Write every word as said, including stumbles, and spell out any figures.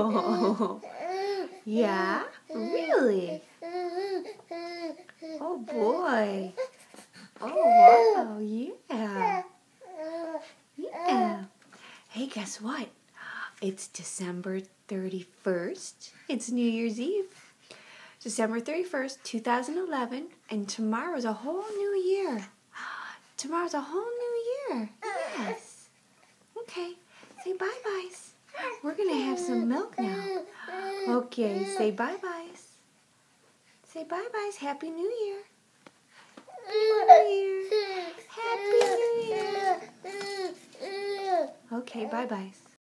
Oh, yeah? Really? Oh, boy. Oh, wow, yeah. Yeah. Hey, guess what? It's December thirty-first. It's New Year's Eve. December thirty-first, two thousand eleven, and tomorrow's a whole new year. Tomorrow's a whole new year. Yes. Okay, say bye-byes. We're going to have some milk now. Okay, say bye-byes. Say bye-byes. Happy New Year. New Year. Happy New Year. Okay, bye-byes.